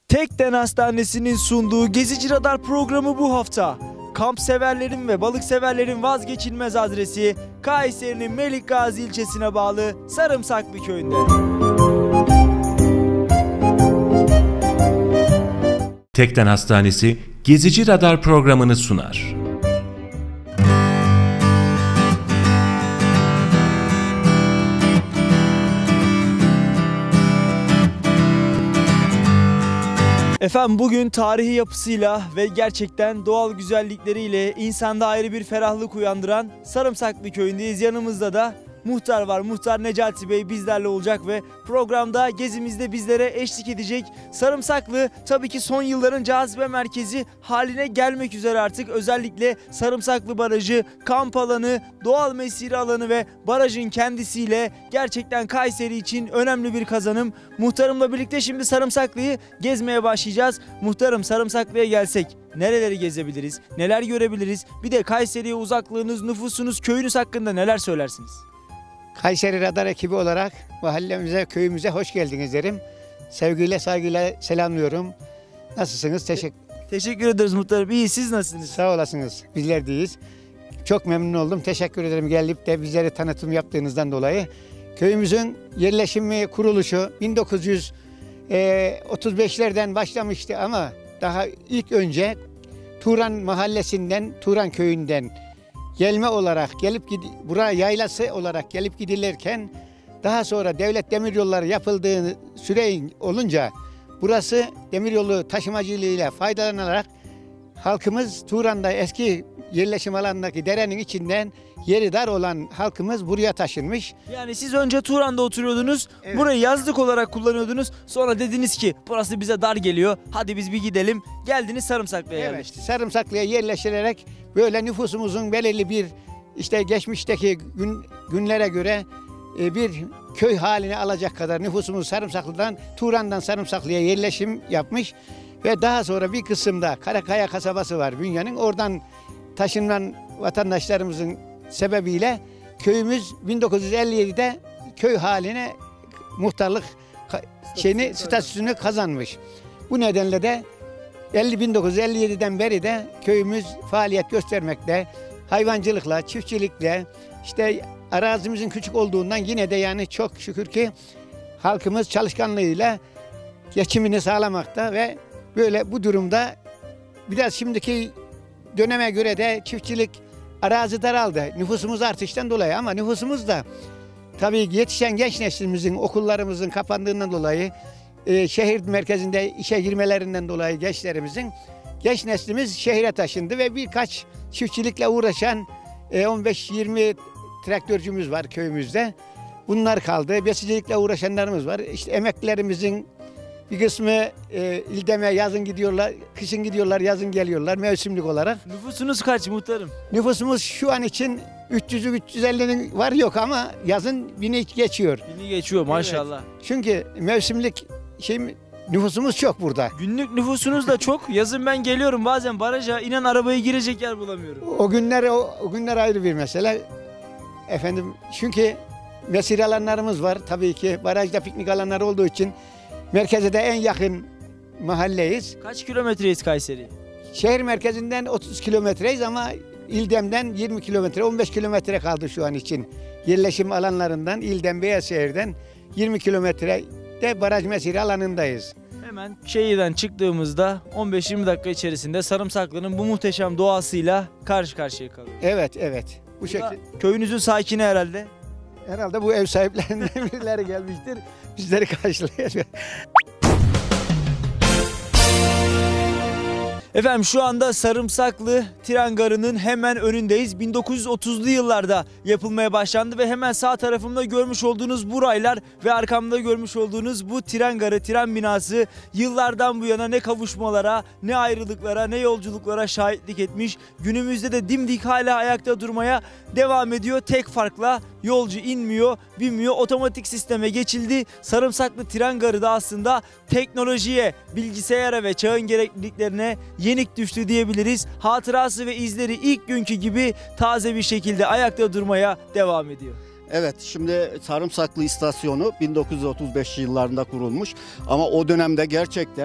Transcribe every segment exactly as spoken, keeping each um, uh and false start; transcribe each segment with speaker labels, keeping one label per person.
Speaker 1: Tekden Hastanesi'nin sunduğu Gezici Radar programı bu hafta. Kamp severlerin ve balık severlerin vazgeçilmez adresi Kayseri'nin Melikgazi ilçesine bağlı Sarımsaklı köyünde.
Speaker 2: Tekden Hastanesi Gezici Radar programını sunar.
Speaker 1: Efendim bugün tarihi yapısıyla ve gerçekten doğal güzellikleriyle insanda ayrı bir ferahlık uyandıran Sarımsaklı köyündeyiz. Yanımızda da muhtar var. Muhtar Necati Bey bizlerle olacak ve programda gezimizde bizlere eşlik edecek. Sarımsaklı tabii ki son yılların cazibe merkezi haline gelmek üzere artık. Özellikle Sarımsaklı Barajı, kamp alanı, doğal mesire alanı ve barajın kendisiyle gerçekten Kayseri için önemli bir kazanım. Muhtarımla birlikte şimdi Sarımsaklı'yı gezmeye başlayacağız. Muhtarım, Sarımsaklı'ya gelsek nereleri gezebiliriz, neler görebiliriz? Bir de Kayseri'ye uzaklığınız, nüfusunuz, köyünüz hakkında neler söylersiniz?
Speaker 3: Kayseri Radar ekibi olarak mahallemize, köyümüze hoş geldiniz derim. Sevgiyle, saygıyla selamlıyorum. Nasılsınız? Teşekkür
Speaker 1: Teşekkür ederiz muhtarım. İyi, siz nasılsınız?
Speaker 3: Sağ olasınız. Bizler deyiz. Çok memnun oldum. Teşekkür ederim gelip de bizlere tanıtım yaptığınızdan dolayı. Köyümüzün yerleşimi, kuruluşu bin dokuz yüz otuz beşlerden başlamıştı ama daha ilk önce Turan mahallesinden, Turan köyünden gelme olarak gelip buraya yaylası olarak gelip gidilirken daha sonra devlet demiryolları yapıldığı süre olunca burası demiryolu taşımacılığıyla faydalanarak halkımız Turan'da eski yerleşim alanındaki derenin içinden yeri dar olan halkımız buraya taşınmış.
Speaker 1: Yani siz önce Turan'da oturuyordunuz, evet. Burayı yazlık olarak kullanıyordunuz. Sonra dediniz ki burası bize dar geliyor, hadi biz bir gidelim. Geldiniz Sarımsaklı'ya
Speaker 3: evet,
Speaker 1: yerleştiniz.
Speaker 3: Sarımsaklı'ya yerleştirerek böyle nüfusumuzun belirli bir işte geçmişteki gün, günlere göre e, bir köy halini alacak kadar nüfusumuz Sarımsaklı'dan Turan'dan Sarımsaklı'ya yerleşim yapmış. Ve daha sonra bir kısımda Karakaya kasabası var Bünyan'ın. Oradan taşınan vatandaşlarımızın sebebiyle köyümüz bin dokuz yüz elli yedi'de köy haline muhtarlık şeyini, statüsünü kazanmış. Bu nedenle de bin dokuz yüz elli yedi'den beri de köyümüz faaliyet göstermekte. Hayvancılıkla, çiftçilikle, işte arazimizin küçük olduğundan yine de yani çok şükür ki halkımız çalışkanlığıyla geçimini sağlamakta ve böyle bu durumda biraz şimdiki döneme göre de çiftçilik arazi daraldı. Nüfusumuz artıştan dolayı ama nüfusumuz da tabii yetişen genç neslimizin okullarımızın kapandığından dolayı e, şehir merkezinde işe girmelerinden dolayı gençlerimizin genç neslimiz şehire taşındı ve birkaç çiftçilikle uğraşan e, on beş yirmi traktörcümüz var köyümüzde. Bunlar kaldı. Besicilikle uğraşanlarımız var. İşte emeklilerimizin bir kısmı e, İldem'e yazın gidiyorlar, kışın gidiyorlar, yazın geliyorlar mevsimlik olarak.
Speaker 1: Nüfusunuz kaç muhtarım?
Speaker 3: Nüfusumuz şu an için üç yüz'ü üç yüz elli'nin var yok ama yazın bini geçiyor.
Speaker 1: Bini geçiyor maşallah.
Speaker 3: Evet. Çünkü mevsimlik şey nüfusumuz çok burada.
Speaker 1: Günlük nüfusunuz da çok. Yazın ben geliyorum bazen baraja, inan arabaya girecek yer bulamıyorum.
Speaker 3: O günler o, o günler ayrı bir mesele. Efendim çünkü mesire alanlarımız var. Tabii ki barajda piknik alanları olduğu için merkeze de en yakın mahalleyiz.
Speaker 1: Kaç kilometreyiz Kayseri?
Speaker 3: Şehir merkezinden otuz kilometreyiz ama İldem'den yirmi kilometre, on beş kilometre kaldı şu an için. Yerleşim alanlarından İldem, Beyazşehir'den yirmi kilometrede baraj mesire alanındayız.
Speaker 1: Hemen şehirden çıktığımızda on beş yirmi dakika içerisinde Sarımsaklı'nın bu muhteşem doğasıyla karşı karşıya kalıyoruz.
Speaker 3: Evet, evet. Bu, bu şekilde.
Speaker 1: Köyünüzün sakini herhalde.
Speaker 3: Herhalde bu ev sahiplerinden birileri gelmiştir. Bizleri karşılayacak.
Speaker 1: Efendim şu anda Sarımsaklı Tren Garı'nın hemen önündeyiz. bin dokuz yüz otuz'lu yıllarda yapılmaya başlandı ve hemen sağ tarafımda görmüş olduğunuz bu raylar ve arkamda görmüş olduğunuz bu tren garı, tren binası yıllardan bu yana ne kavuşmalara, ne ayrılıklara, ne yolculuklara şahitlik etmiş. Günümüzde de dimdik hala ayakta durmaya devam ediyor. Tek farkla yolcu inmiyor, binmiyor. Otomatik sisteme geçildi. Sarımsaklı Tren Garı da aslında teknolojiye, bilgisayara ve çağın gerekliliklerine yenik düştü diyebiliriz. Hatırası ve izleri ilk günkü gibi taze bir şekilde ayakta durmaya devam ediyor.
Speaker 4: Evet, şimdi Sarımsaklı istasyonu bin dokuz yüz otuz beş yıllarında kurulmuş ama o dönemde gerçekten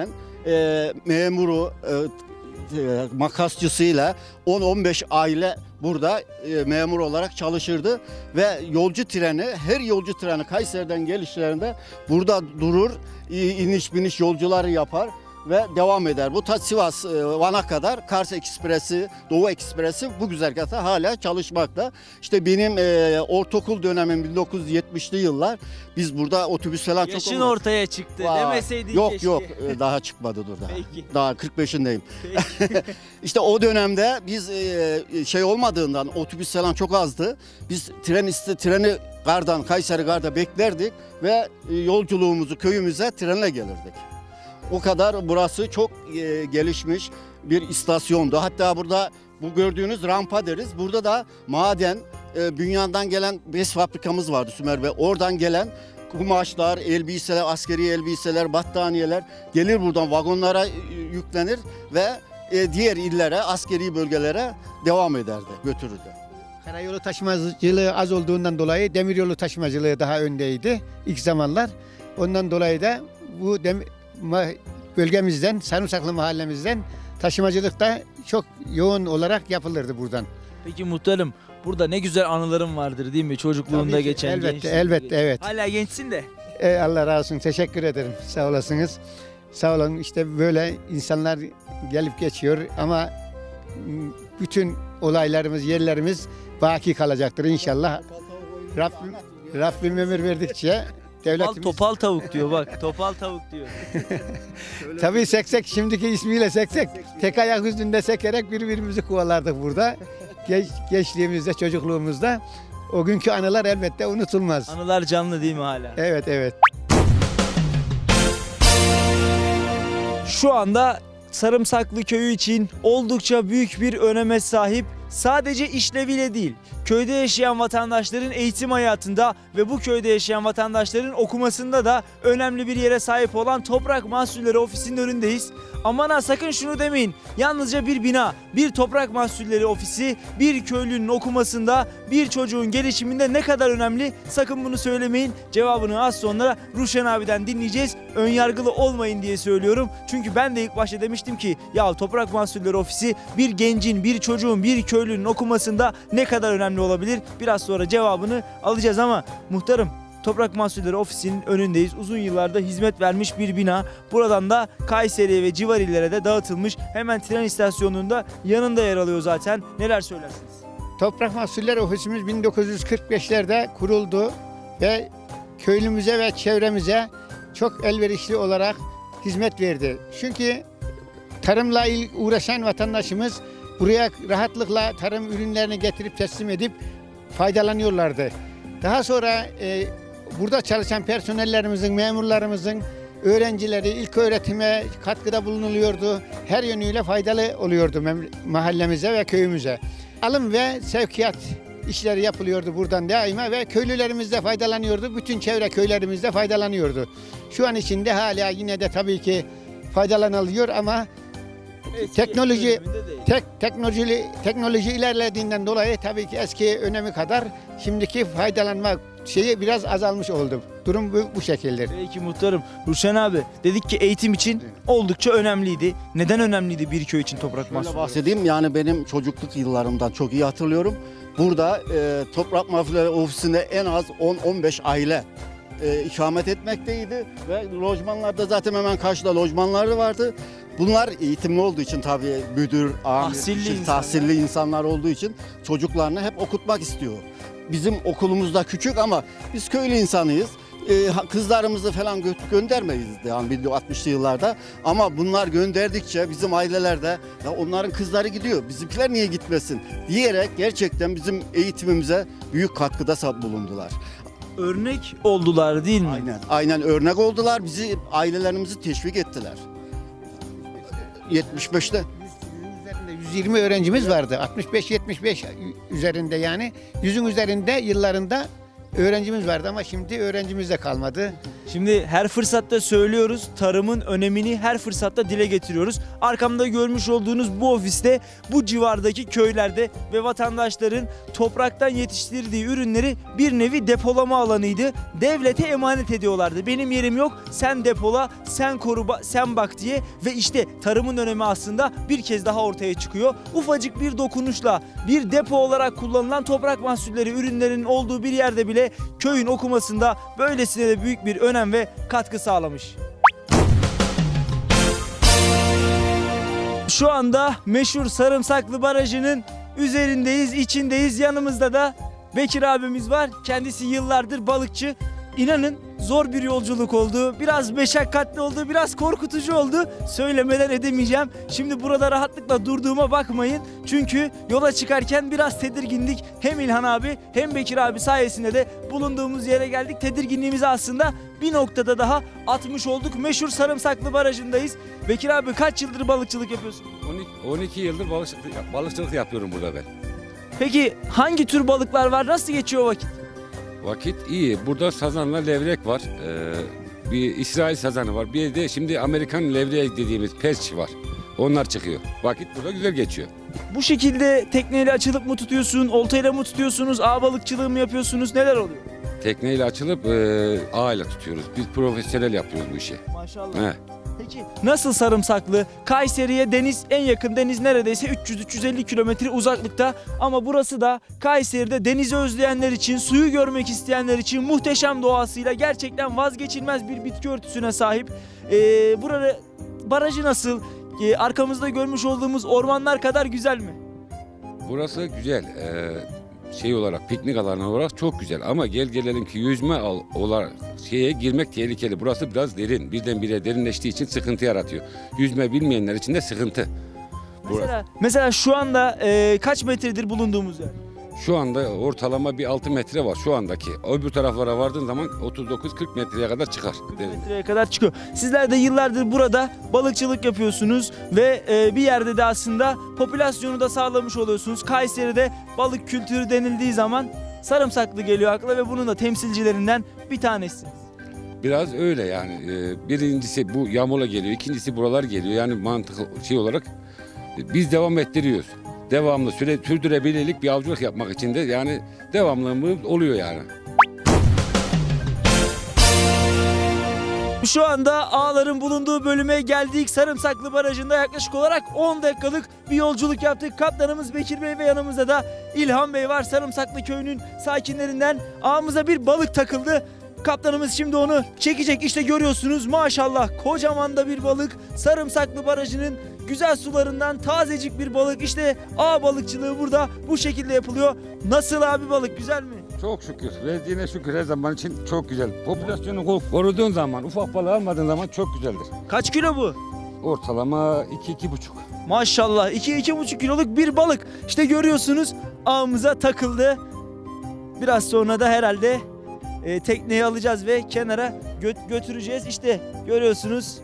Speaker 4: e, memuru, e, e, makasçısıyla on on beş aile burada e, memur olarak çalışırdı ve yolcu treni, her yolcu treni Kayseri'den gelişlerinde burada durur, iniş biniş yolcuları yapar ve devam eder. Bu ta Sivas, e, Van'a kadar Kars Ekspresi, Doğu Ekspresi bu güzergahta hala çalışmakta. İşte benim e, ortaokul dönemim bin dokuz yüz yetmişli yıllar. Biz burada otobüs falan çok
Speaker 1: Yaşın
Speaker 4: olmaz.
Speaker 1: ortaya çıktı.
Speaker 4: Vay.
Speaker 1: Demeseydin
Speaker 4: Yok
Speaker 1: keşke.
Speaker 4: yok e, daha çıkmadı dur daha.
Speaker 1: Peki.
Speaker 4: Daha kırk beşindeyim.
Speaker 1: Peki.
Speaker 4: İşte o dönemde biz e, şey olmadığından otobüs falan çok azdı. Biz tren iste treni gardan Kayseri garda beklerdik ve e, yolculuğumuzu köyümüze trenle gelirdik. O kadar burası çok e, gelişmiş bir istasyondu. Hatta burada bu gördüğünüz rampa deriz. Burada da maden, e, dünyadan gelen bez fabrikamız vardı Sümer Bey. Oradan gelen kumaşlar, elbiseler, askeri elbiseler, battaniyeler gelir buradan vagonlara e, yüklenir ve e, diğer illere, askeri bölgelere devam ederdi, götürürdü.
Speaker 3: Karayolu taşımacılığı az olduğundan dolayı demiryolu taşımacılığı daha öndeydi ilk zamanlar. Ondan dolayı da bu dem ma- bölgemizden, Sarımsaklı mahallemizden taşımacılık da çok yoğun olarak yapılırdı buradan.
Speaker 1: Peki muhtarım, burada ne güzel anılarım vardır değil mi? Çocukluğunda
Speaker 3: Tabii ki,
Speaker 1: geçen.
Speaker 3: elbette,
Speaker 1: gençliğinde
Speaker 3: elbette,
Speaker 1: geçen.
Speaker 3: evet.
Speaker 1: Hala gençsin de.
Speaker 3: E, Allah razı olsun, teşekkür ederim. Sağ olasınız. Sağ olun. İşte böyle insanlar gelip geçiyor ama m, bütün olaylarımız, yerlerimiz baki kalacaktır inşallah. Rabbim, Rabbim ömür verdikçe
Speaker 1: Topal,
Speaker 3: devletimiz...
Speaker 1: topal tavuk diyor bak. Topal tavuk diyor.
Speaker 3: Tabii seksek, şimdiki ismiyle seksek, tek ayak üstünde sekerek birbirimizi kovalardık burada. Geç, gençliğimizde, çocukluğumuzda. O günkü anılar elbette unutulmaz.
Speaker 1: Anılar canlı değil mi hala?
Speaker 3: Evet, evet.
Speaker 1: Şu anda Sarımsaklı köyü için oldukça büyük bir öneme sahip. Sadece işleviyle değil, köyde yaşayan vatandaşların eğitim hayatında ve bu köyde yaşayan vatandaşların okumasında da önemli bir yere sahip olan Toprak Mahsulleri Ofisi'nin önündeyiz. Aman ha sakın şunu demeyin, yalnızca bir bina, bir Toprak Mahsulleri Ofisi, bir köylünün okumasında, bir çocuğun gelişiminde ne kadar önemli, sakın bunu söylemeyin. Cevabını az sonra Ruşen abiden dinleyeceğiz. Önyargılı olmayın diye söylüyorum. Çünkü ben de ilk başta demiştim ki ya Toprak Mahsulleri Ofisi bir gencin, bir çocuğun, bir köylünün okumasında ne kadar önemli olabilir? Biraz sonra cevabını alacağız ama muhtarım, Toprak Mahsulleri Ofisi'nin önündeyiz. Uzun yıllarda hizmet vermiş bir bina. Buradan da Kayseri'ye ve civar illere de dağıtılmış. Hemen tren istasyonunda yanında yer alıyor zaten. Neler söylersiniz?
Speaker 3: Toprak Mahsulleri Ofisimiz bin dokuz yüz kırk beşlerde kuruldu ve köylümüze ve çevremize çok elverişli olarak hizmet verdi. Çünkü tarımla uğraşan vatandaşımız buraya rahatlıkla tarım ürünlerini getirip teslim edip faydalanıyorlardı. Daha sonra e, burada çalışan personellerimizin, memurlarımızın, öğrencileri ilk öğretime katkıda bulunuluyordu. Her yönüyle faydalı oluyordu mahallemize ve köyümüze. Alım ve sevkiyat işleri yapılıyordu buradan daima ve köylülerimiz de faydalanıyordu. Bütün çevre köylerimiz de faydalanıyordu. Şu an içinde hala yine de tabii ki faydalanılıyor ama
Speaker 1: Eski
Speaker 3: teknoloji
Speaker 1: bölümünde değil.
Speaker 3: tek teknoloji teknoloji ilerlediğinden dolayı tabii ki eski önemi kadar şimdiki faydalanma şeyi biraz azalmış oldu. Durum bu, bu şekildedir.
Speaker 1: Peki muhtarım, Ruşen abi dedik ki eğitim için oldukça önemliydi. Neden önemliydi bir köy için Toprak
Speaker 4: Şöyle
Speaker 1: Mahsulleri?
Speaker 4: bahsedeyim, yani benim çocukluk yıllarımdan çok iyi hatırlıyorum. Burada e, Toprak Mahsulleri Ofisi'nde en az on on beş aile e, ikamet etmekteydi ve lojmanlarda zaten hemen karşıda lojmanları vardı. Bunlar eğitimli olduğu için tabii müdür, amir,
Speaker 1: Tahsilli
Speaker 4: kişi,
Speaker 1: insanlar.
Speaker 4: tahsilli insanlar olduğu için çocuklarını hep okutmak istiyor. Bizim okulumuz da küçük ama biz köylü insanıyız. Ee, kızlarımızı falan gö göndermeyiz yani altmışlı yıllarda. Ama bunlar gönderdikçe bizim ailelerde ya onların kızları gidiyor, bizimkiler niye gitmesin diyerek gerçekten bizim eğitimimize büyük katkıda bulundular.
Speaker 1: Örnek oldular değil mi?
Speaker 4: Aynen, aynen örnek oldular, bizi ailelerimizi teşvik ettiler. yetmiş beşte.
Speaker 3: Üzerinde yüz yirmi öğrencimiz vardı. altmış beş yetmiş beş üzerinde yani. Yüzün üzerinde yıllarında öğrencimiz vardı ama şimdi öğrencimiz de kalmadı.
Speaker 1: Şimdi her fırsatta söylüyoruz, tarımın önemini her fırsatta dile getiriyoruz. Arkamda görmüş olduğunuz bu ofiste, bu civardaki köylerde ve vatandaşların topraktan yetiştirdiği ürünleri bir nevi depolama alanıydı. Devlete emanet ediyorlardı. Benim yerim yok, sen depola, sen koru, sen bak diye. Ve işte tarımın önemi aslında bir kez daha ortaya çıkıyor. Ufacık bir dokunuşla bir depo olarak kullanılan toprak mahsulleri, ürünlerin olduğu bir yerde bile köyün okumasında böylesine de büyük bir önem ve katkı sağlamış. Şu anda meşhur Sarımsaklı Barajı'nın üzerindeyiz, içindeyiz. Yanımızda da Bekir abimiz var. Kendisi yıllardır balıkçı. İnanın zor bir yolculuk oldu. Biraz meşakkatli oldu, biraz korkutucu oldu. Söylemeden edemeyeceğim. Şimdi burada rahatlıkla durduğuma bakmayın. Çünkü yola çıkarken biraz tedirgindik. Hem İlhan abi hem Bekir abi sayesinde de bulunduğumuz yere geldik. Tedirginliğimizi aslında bir noktada daha atmış olduk. Meşhur Sarımsaklı Barajı'ndayız. Bekir abi kaç yıldır balıkçılık yapıyorsun?
Speaker 5: on iki yıldır balıkçılık, balıkçılık yapıyorum burada ben.
Speaker 1: Peki hangi tür balıklar var? Nasıl geçiyor vakit?
Speaker 5: Vakit iyi. Burada sazanla levrek var. Ee, bir İsrail sazanı var. Bir de şimdi Amerikan levreği dediğimiz perç var. Onlar çıkıyor. Vakit burada güzel geçiyor.
Speaker 1: Bu şekilde tekneyle açılıp mı tutuyorsun? Oltayla mı tutuyorsunuz? Ağ balıkçılığı mı yapıyorsunuz? Neler oluyor?
Speaker 5: Tekneyle açılıp e, ağıyla tutuyoruz. Biz profesyonel yapıyoruz bu işi.
Speaker 1: Maşallah.
Speaker 5: He.
Speaker 1: Peki nasıl Sarımsaklı? Kayseri'ye deniz, en yakın deniz neredeyse üç yüz üç yüz elli kilometre uzaklıkta. Ama burası da Kayseri'de denizi özleyenler için, suyu görmek isteyenler için muhteşem doğasıyla gerçekten vazgeçilmez bir bitki örtüsüne sahip. Ee, burada barajı nasıl? Ee, arkamızda görmüş olduğumuz ormanlar kadar güzel mi?
Speaker 5: Burası güzel. Ee, şey olarak, piknik alanı olarak çok güzel. Ama gel gelelim ki yüzme al, olarak şeye girmek tehlikeli. Burası biraz derin. Birdenbire derinleştiği için sıkıntı yaratıyor. Yüzme bilmeyenler için de sıkıntı.
Speaker 1: Mesela, mesela şu anda e, kaç metredir bulunduğumuz yer?
Speaker 5: Şu anda ortalama bir altı metre var şu andaki. Öbür taraflara vardığın zaman otuz dokuz kırk metreye kadar çıkar.
Speaker 1: Metreye kadar çıkıyor. Sizler de yıllardır burada balıkçılık yapıyorsunuz ve e, bir yerde de aslında popülasyonu da sağlamış oluyorsunuz. Kayseri'de balık kültürü denildiği zaman Sarımsaklı geliyor akla ve bunun da temsilcilerinden bir tanesi.
Speaker 5: Biraz öyle yani. Ee, birincisi bu Yamola geliyor, ikincisi buralar geliyor. Yani mantık şey olarak e, biz devam ettiriyoruz. Devamlı süre sürdürebilirlik bir avcılık yapmak için de yani devamlılığı oluyor yani.
Speaker 1: Şu anda ağların bulunduğu bölüme geldik. Sarımsaklı Barajı'nda yaklaşık olarak on dakikalık bir yolculuk yaptık. Kaptanımız Bekir Bey ve yanımızda da İlhan Bey var. Sarımsaklı köyünün sakinlerinden. Ağımıza bir balık takıldı. Kaptanımız şimdi onu çekecek. İşte görüyorsunuz maşallah kocaman da bir balık. Sarımsaklı Barajı'nın güzel sularından tazecik bir balık. İşte ağ balıkçılığı burada bu şekilde yapılıyor. Nasıl abi balık, güzel mi?
Speaker 5: Çok şükür. Verdiğine şükür her zaman için çok güzel. Popülasyonu koruduğun zaman, ufak balığı almadığın zaman çok güzeldir.
Speaker 1: Kaç kilo bu?
Speaker 5: Ortalama iki iki buçuk.
Speaker 1: Maşallah iki iki buçuk kiloluk bir balık. İşte görüyorsunuz ağımıza takıldı. Biraz sonra da herhalde e, tekneyi alacağız ve kenara gö- götüreceğiz. İşte görüyorsunuz.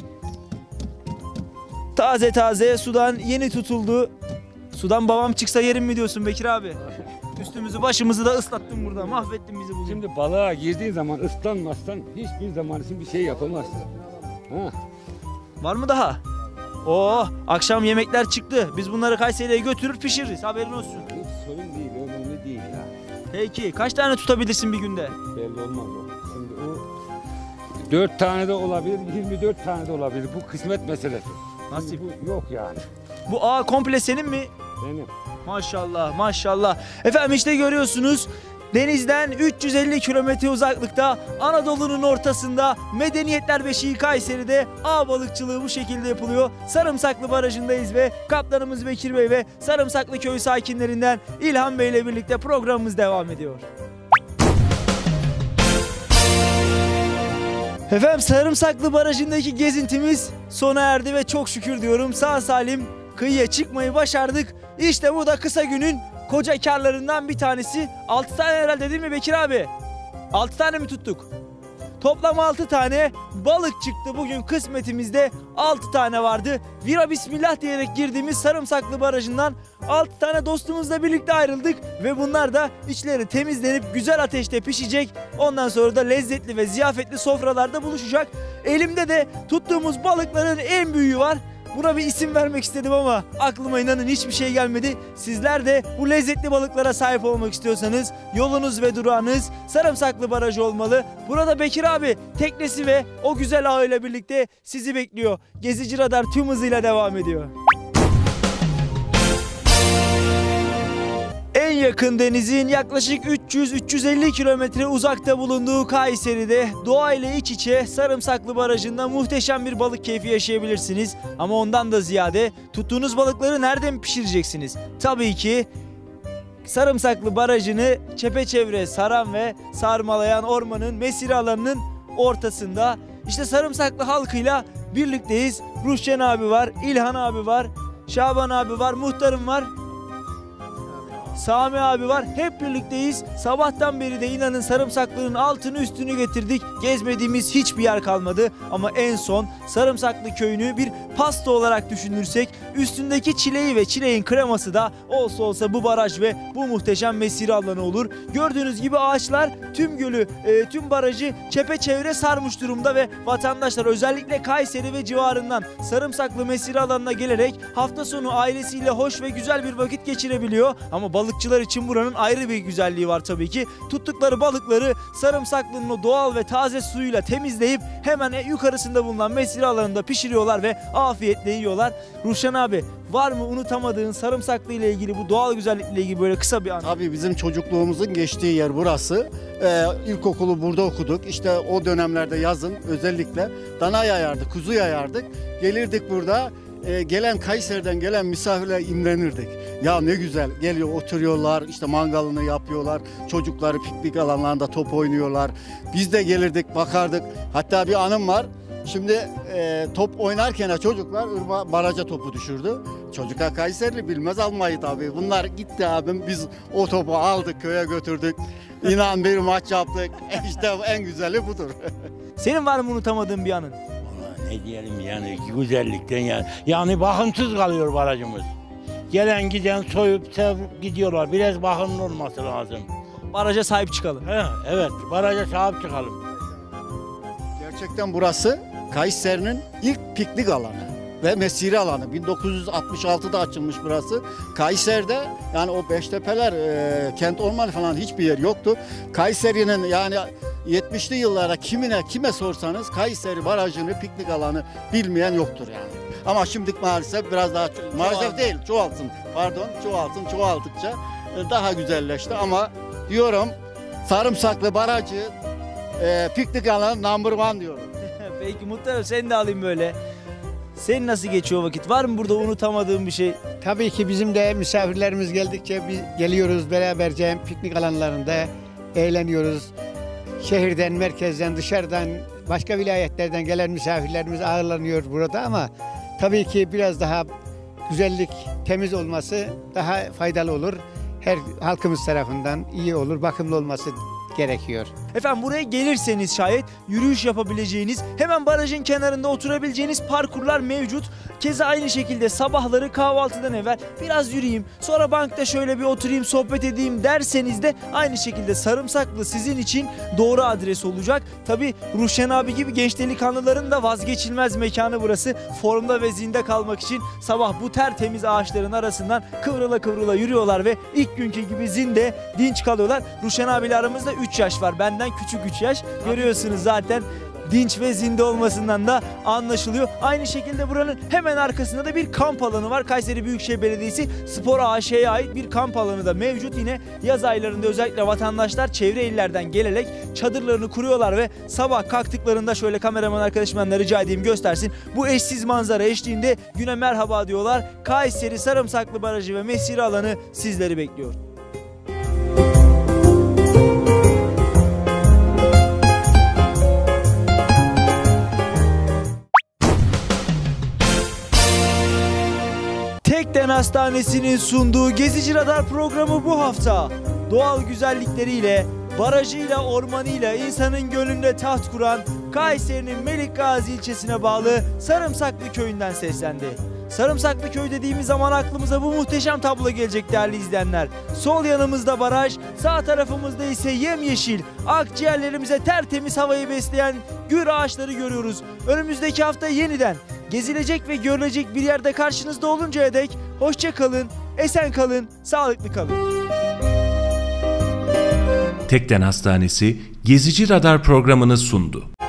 Speaker 1: Taze taze sudan yeni tutuldu. Sudan babam çıksa yerim mi diyorsun Bekir abi? Üstümüzü başımızı da ıslattın burada. Mahvettin bizi bugün.
Speaker 5: Şimdi balığa girdiğin zaman ıslanmazsan hiçbir zaman için bir şey yapamazsın. Ha.
Speaker 1: Var mı daha? Oo, akşam yemekler çıktı. Biz bunları Kayseri'ye götürür pişiririz. Haberin olsun.
Speaker 5: Hiç sorun değil, önemli değil ya.
Speaker 1: Peki kaç tane tutabilirsin bir günde?
Speaker 5: Belli olmaz o. Şimdi o dört tane de olabilir, yirmi dört tane de olabilir. Bu kısmet meselesi.
Speaker 1: Nasip.
Speaker 5: Bu yok yani.
Speaker 1: Bu ağ komple senin mi?
Speaker 5: Benim.
Speaker 1: Maşallah maşallah. Efendim işte görüyorsunuz. Denizden üç yüz elli kilometre uzaklıkta Anadolu'nun ortasında Medeniyetler Beşiği Kayseri'de ağ balıkçılığı bu şekilde yapılıyor. Sarımsaklı Barajı'ndayız ve kaptanımız Bekir Bey ve Sarımsaklı Köyü sakinlerinden İlhan Bey ile birlikte programımız devam ediyor. Efendim Sarımsaklı Barajı'ndaki gezintimiz sona erdi ve çok şükür diyorum sağ salim kıyıya çıkmayı başardık. İşte bu da kısa günün koca karlarından bir tanesi. altı tane herhalde değil mi Bekir abi? altı tane mi tuttuk? Toplam altı tane balık çıktı. Bugün kısmetimizde altı tane vardı. Vira bismillah diyerek girdiğimiz Sarımsaklı Barajı'ndan altı tane dostumuzla birlikte ayrıldık. Ve bunlar da içleri temizlenip güzel ateşte pişecek. Ondan sonra da lezzetli ve ziyafetli sofralarda buluşacak. Elimde de tuttuğumuz balıkların en büyüğü var. Buna bir isim vermek istedim ama aklıma inanın hiçbir şey gelmedi. Sizler de bu lezzetli balıklara sahip olmak istiyorsanız yolunuz ve durağınız Sarımsaklı Barajı olmalı. Burada Bekir abi teknesi ve o güzel ağıyla birlikte sizi bekliyor. Gezici Radar tüm hızıyla devam ediyor. En yakın denizin yaklaşık üç yüz üç yüz elli kilometre uzakta bulunduğu Kayseri'de doğayla iç içe Sarımsaklı Barajı'nda muhteşem bir balık keyfi yaşayabilirsiniz. Ama ondan da ziyade tuttuğunuz balıkları nereden pişireceksiniz? Tabii ki Sarımsaklı Barajı'nı çepeçevre saran ve sarmalayan ormanın mesire alanının ortasında. İşte Sarımsaklı halkıyla birlikteyiz. Ruşen abi var, İlhan abi var, Şaban abi var, muhtarım var. Sami abi var. Hep birlikteyiz. Sabahtan beri de inanın Sarımsaklı'nın altını üstünü getirdik. Gezmediğimiz hiçbir yer kalmadı. Ama en son Sarımsaklı köyünü bir pasta olarak düşünürsek üstündeki çileği ve çileğin kreması da olsa olsa bu baraj ve bu muhteşem mesire alanı olur. Gördüğünüz gibi ağaçlar tüm gölü, e, tüm barajı çepeçevre sarmış durumda ve vatandaşlar özellikle Kayseri ve civarından Sarımsaklı mesire alanına gelerek hafta sonu ailesiyle hoş ve güzel bir vakit geçirebiliyor. Ama balıkçılar için buranın ayrı bir güzelliği var tabii ki. Tuttukları balıkları Sarımsaklı'nın o doğal ve taze suyuyla temizleyip hemen yukarısında bulunan mesire alanında pişiriyorlar ve afiyetle yiyorlar. Ruşen abi, var mı unutamadığın Sarımsaklı ile ilgili, bu doğal güzellikle ilgili böyle kısa bir an?
Speaker 4: Tabii bizim çocukluğumuzun geçtiği yer burası. Ee, ilkokulu burada okuduk. İşte o dönemlerde yazın özellikle dana yayardık, kuzu yayardık. Gelirdik burada. Ee, gelen Kayseri'den gelen misafirler imrenirdik. Ya ne güzel geliyor, oturuyorlar, işte mangalını yapıyorlar. Çocukları piknik alanlarında top oynuyorlar. Biz de gelirdik, bakardık. Hatta bir anım var. Şimdi e, top oynarken çocuklar ırma, baraja topu düşürdü. Çocuklar Kayserili bilmez almayı tabii. Bunlar gitti abim, biz o topu aldık, köye götürdük. İnan bir maç yaptık. İşte en güzeli budur.
Speaker 1: Senin var mı unutamadığın bir anın?
Speaker 6: Ne diyelim yani güzellikten yani. Yani bakımsız kalıyor barajımız. Gelen giden soyup sevip gidiyorlar. Biraz bakımlı olması lazım.
Speaker 1: Baraja sahip çıkalım.
Speaker 6: He, evet, baraja sahip çıkalım.
Speaker 4: Gerçekten burası Kayseri'nin ilk piknik alanı ve mesire alanı. bin dokuz yüz altmış altıda açılmış burası. Kayseri'de yani o Beştepeler, e, kent ormanı falan hiçbir yer yoktu. Kayseri'nin yani yetmişli yıllara kimine kime sorsanız Kayseri Barajı'nı, piknik alanı bilmeyen yoktur yani. Ama şimdi maalesef biraz daha, maalesef değil çoğalsın, pardon çoğalsın, çoğaldıkça daha güzelleşti ama diyorum Sarımsaklı Barajı e, piknik alanı number one diyorum.
Speaker 1: Peki muhtarım, seni de alayım böyle. Senin nasıl geçiyor vakit? Var mı burada unutamadığın bir şey?
Speaker 3: Tabii ki bizim de misafirlerimiz geldikçe biz geliyoruz beraberce piknik alanlarında eğleniyoruz. Şehirden, merkezden, dışarıdan, başka vilayetlerden gelen misafirlerimiz ağırlanıyor burada ama tabii ki biraz daha güzellik, temiz olması daha faydalı olur. Her halkımız tarafından iyi olur, bakımlı olması gerekiyor.
Speaker 1: Efendim buraya gelirseniz şayet yürüyüş yapabileceğiniz, hemen barajın kenarında oturabileceğiniz parkurlar mevcut. Keza aynı şekilde sabahları kahvaltıdan evvel biraz yürüyeyim, sonra bankta şöyle bir oturayım, sohbet edeyim derseniz de aynı şekilde Sarımsaklı sizin için doğru adres olacak. Tabi Ruşen abi gibi genç delikanlıların da vazgeçilmez mekanı burası. Formda ve zinde kalmak için sabah bu tertemiz ağaçların arasından kıvrıla kıvrıla yürüyorlar ve ilk günkü gibi zinde, dinç kalıyorlar. Ruşen abiyle aramızda üç yaş var. Benden küçük üç yaş. Görüyorsunuz zaten dinç ve zinde olmasından da anlaşılıyor. Aynı şekilde buranın hemen arkasında da bir kamp alanı var. Kayseri Büyükşehir Belediyesi Spor A Ş'ye ait bir kamp alanı da mevcut. Yine yaz aylarında özellikle vatandaşlar çevre illerden gelerek çadırlarını kuruyorlar ve sabah kalktıklarında şöyle kameraman arkadaşımdan rica edeyim göstersin. Bu eşsiz manzara eşliğinde güne merhaba diyorlar. Kayseri Sarımsaklı Barajı ve mesire alanı sizleri bekliyor. Tekden Hastanesi'nin sunduğu Gezici Radar programı bu hafta doğal güzellikleriyle, barajıyla, ormanıyla insanın gönlünde taht kuran Kayseri'nin Melikgazi ilçesine bağlı Sarımsaklı köyünden seslendi. Sarımsaklı köy dediğimiz zaman aklımıza bu muhteşem tablo gelecek değerli izleyenler. Sol yanımızda baraj, sağ tarafımızda ise yemyeşil, akciğerlerimize tertemiz havayı besleyen gür ağaçları görüyoruz. Önümüzdeki hafta yeniden gezilecek ve görülecek bir yerde karşınızda oluncaya dek hoşça kalın, esen kalın, sağlıklı kalın.
Speaker 2: Tekden Hastanesi Gezici Radar programını sundu.